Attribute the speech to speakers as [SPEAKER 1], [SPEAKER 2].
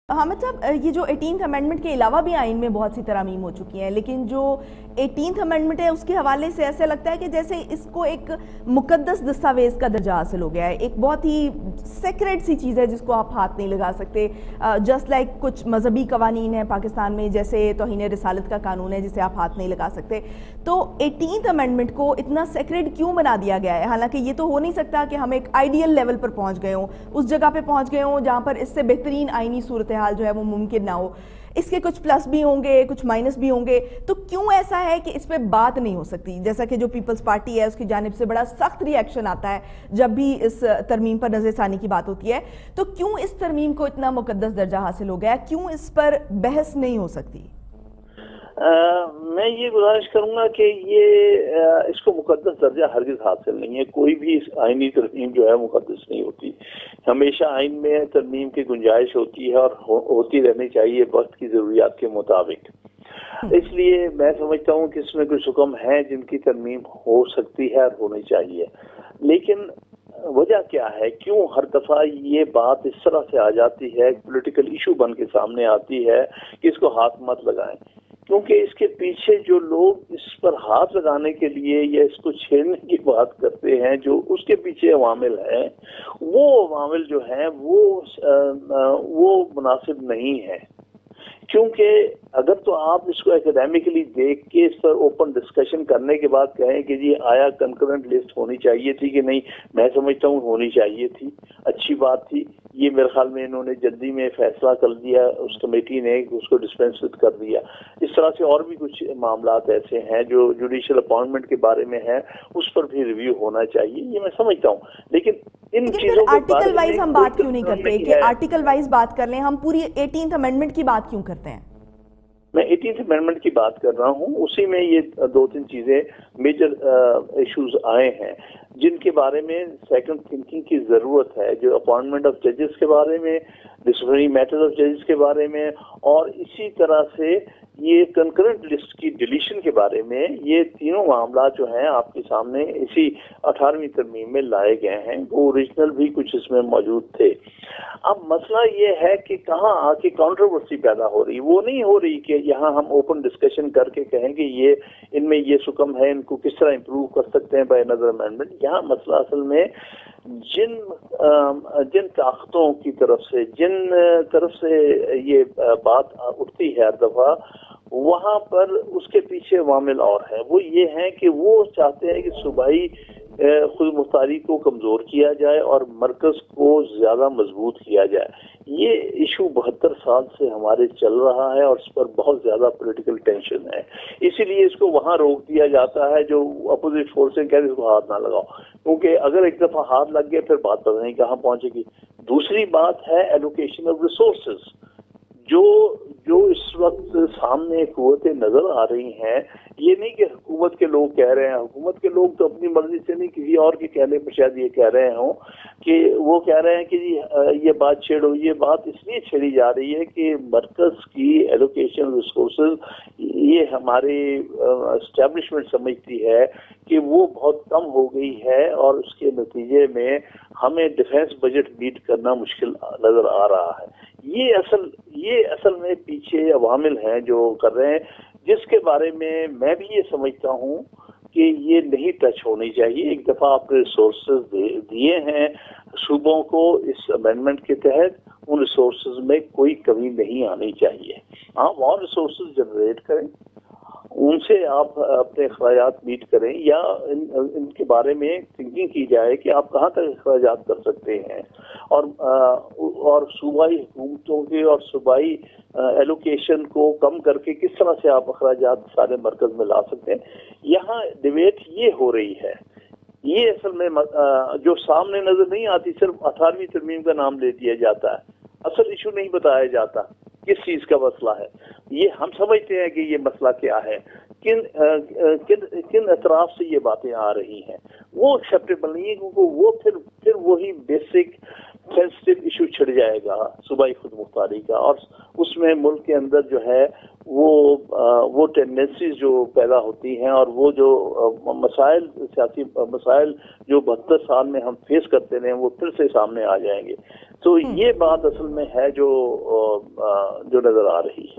[SPEAKER 1] हामिद साहब, ये जो 18th अमेंडमेंट के अलावा भी आइन में बहुत सी तरमीम हो चुकी हैं, लेकिन जो 18th अमेंडमेंट है उसके हवाले से ऐसा लगता है कि जैसे इसको एक मुकद्दस दस्तावेज़ का दर्जा हासिल हो गया है। एक बहुत ही सेक्रेट सी चीज़ है जिसको आप हाथ नहीं लगा सकते। जस्ट लाइक कुछ मजहबी कवानीन है पाकिस्तान में, जैसे तौहीन रिसालत का कानून है जिसे आप हाथ नहीं लगा सकते। तो 18th अमेंडमेंट को इतना सेक्रेट क्यों बना दिया गया है? हालांकि ये तो हो नहीं सकता कि हम एक आइडियल लेवल पर पहुँच गए हों, उस जगह पर पहुँच गए हों जहाँ पर इससे बेहतरीन आइनी सूरत हाल जो है वो मुमकिन ना हो। इसके कुछ प्लस भी होंगे, कुछ माइनस भी होंगे। तो क्यों ऐसा है कि इस पे बात नहीं हो सकती? जैसा कि जो पीपल्स पार्टी है उसकी जानिब से बड़ा सख्त रिएक्शन आता है जब भी इस तरमीम पर नजरसानी की बात होती है। तो क्यों इस तरमीम को इतना मुकद्दस दर्जा हासिल हो गया? क्यों इस पर बहस नहीं हो सकती?
[SPEAKER 2] मैं ये गुजारिश करूंगा कि ये इसको मुकद्दस दर्जा हरगिज हासिल नहीं है। कोई भी आईनी तरमीम जो है मुकद्दस नहीं होती। हमेशा आइन में तरमीम की गुंजाइश होती है और होती रहनी चाहिए वक्त की जरूरियात के मुताबिक। इसलिए मैं समझता हूँ कि इसमें कुछ हुक्म हैं जिनकी तरमीम हो सकती है और होनी चाहिए। लेकिन वजह क्या है, क्यों हर दफा ये बात इस तरह से आ जाती है, पॉलिटिकल इशू बन के सामने आती है कि इसको हाथ मत लगाएं? क्योंकि इसके पीछे जो लोग इस पर हाथ लगाने के लिए या इसको छेड़ने की बात करते हैं, जो उसके पीछे अवामिल हैं, वो अवामिल जो हैं वो मुनासिब नहीं है। क्योंकि अगर तो आप इसको एकेडमिकली देख के इस पर ओपन डिस्कशन करने के बाद कहें कि जी आया कंकरेंट लिस्ट होनी चाहिए थी कि नहीं, मैं समझता हूँ होनी चाहिए थी, अच्छी बात थी। ये मेरे ख्याल में इन्होंने जल्दी में फैसला कर दिया, उस कमेटी ने उसको डिस्पेंस कर दिया। इस तरह से और भी कुछ मामलात ऐसे हैं जो जुडिशियल अपॉइंटमेंट के बारे में है, उस पर भी रिव्यू होना चाहिए, ये मैं समझता हूँ। लेकिन इन चीजों को
[SPEAKER 1] आर्टिकल वाइज हम बात क्यों नहीं करते कि आर्टिकल वाइज बात कर लें? हम पूरी 18th अमेंडमेंट की बात क्यों करते हैं?
[SPEAKER 2] मैं 18th अमेंडमेंट की बात कर रहा हूँ। उसी में ये दो तीन चीजें मेजर इश्यूज आए हैं जिनके बारे में सेकंड थिंकिंग की जरूरत है, जो अपॉइंटमेंट ऑफ जजेस के बारे में, डिसिप्लिनरी मैटर्स ऑफ जजेस के बारे में, और इसी तरह से ये कंकरेंट लिस्ट की डिलीशन के बारे में। ये तीनों मामला जो हैं आपके सामने इसी 18वीं तरमीम में लाए गए हैं। वो ओरिजिनल भी कुछ इसमें मौजूद थे। अब मसला ये है कि कहाँ आके कंट्रोवर्सी पैदा हो रही। वो नहीं हो रही कि यहाँ हम ओपन डिस्कशन करके कहें कि ये इनमें ये सुकम है, इनको किस तरह इम्प्रूव कर सकते हैं बाय अनदर अमेंडमेंट। यहाँ मसला असल में जिन ताकतों की तरफ से ये बात उठती है हर दफा, वहां पर उसके पीछे वामिल और है। वो ये है कि वो चाहते हैं कि सूबाई खुद मुख्तारी को कमजोर किया जाए और मरकज को ज्यादा मजबूत किया जाए। ये इशू 72 साल से हमारे चल रहा है और इस पर बहुत ज्यादा पॉलिटिकल टेंशन है। इसीलिए इसको वहां रोक दिया जाता है। जो अपोजिट फोर्सें कहते हैं इसको हाथ ना लगाओ, क्योंकि अगर एक दफा हाथ लग गया फिर बात पता नहीं कहाँ पहुंचेगी। दूसरी बात है एलोकेशन ऑफ रिसोर्सेज। जो इस वक्त सामने कुव्वतें नजर आ रही हैं, ये नहीं कि हुकूमत के लोग कह रहे हैं। हुकूमत के लोग तो अपनी मर्जी से नहीं, किसी और के कहने पर शायद ये कह रहे हों कि वो कह रहे हैं कि जी ये बात छेड़ो। ये बात इसलिए छेड़ी जा रही है कि मरकज की एलोकेशन रिसोर्सेज, ये हमारी एस्टेब्लिशमेंट समझती है कि वो बहुत कम हो गई है और उसके नतीजे में हमें डिफेंस बजट मीट करना मुश्किल नजर आ रहा है। ये असल में पीछे अवामिल हैं जो कर रहे हैं, जिसके बारे में मैं भी ये समझता हूँ कि ये नहीं टच होनी चाहिए। एक दफा आपने रिसोर्सेज दिए हैं सूबों को इस अमेंडमेंट के तहत, उन रिसोर्सेज में कोई कमी नहीं आनी चाहिए। आप और रिसोर्सेज जनरेट करें, उनसे आप अपने अखराजात मीट करें, या इनके बारे में थिंकिंग की जाए कि आप कहाँ तक अखराजात कर सकते हैं, और सूबाई हुकूमतों के और सूबाई एलोकेशन को कम करके किस तरह से आप अखराजात सारे मरकज में ला सकते हैं। यहाँ डिबेट ये हो रही है। ये असल में जो सामने नजर नहीं आती, सिर्फ 18वीं तरमीम का नाम ले दिया जाता है, असल इशू नहीं बताया जाता किस चीज का मसला है। ये हम समझते हैं कि ये मसला क्या है, किन एतराफ से ये बातें आ रही हैं, वो एक्सेप्टेबल नहीं है, क्योंकि वो फिर वही बेसिक सेंसिटिव इशू छिड़ जाएगा सूबाई खुद मुख्तारी का, और उसमें मुल्क के अंदर जो है वो टेंडेंसीज जो पैदा होती हैं, और वो जो मसाइल, सियासी मसाइल जो 72 साल में हम फेस करते रहे, वो फिर से सामने आ जाएंगे। तो ये बात असल में है जो जो नजर आ रही है।